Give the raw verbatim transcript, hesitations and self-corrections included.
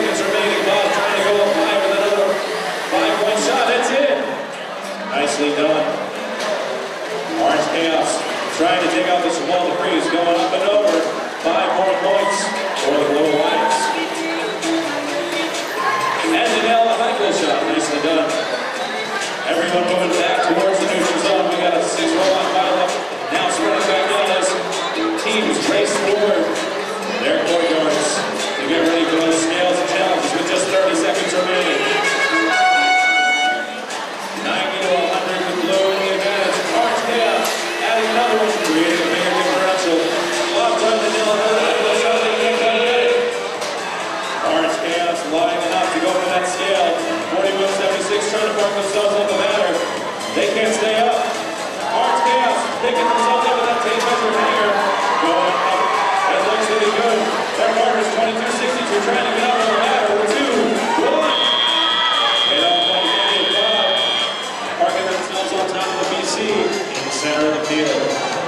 seconds remaining. Bob trying to go up high with another five-point shot. That's it. Nicely done. Orange Chaos trying to take out this wall of freeze, going up and over. Five more points for the Blue Lions. And to nail a high goal shot. Nicely done. Everyone moving back towards the neutral zone. We got a six roll on pile up. Now spreading back down as teams race forward. Their courtyards to get ready for those scales and challenges with just thirty seconds remaining. ninety to one hundred with blue in the advantage. Orange Chaos adding another one, creating a bigger differential. Bob trying to nail another high goal shot. They can't quite get it. Orange Chaos lining enough to go for that scale. forty-one seventy-six trying to park themselves on the batter. They can't stay up. Orange Chaos picking themselves up with that tape measure hanger. Going up. It looks to be good. Their partner's twenty-two sixty-two trying to get up on the ladder. Two, one. Hit up by Danny Bob. Parking themselves on top of the B C in the center of the field.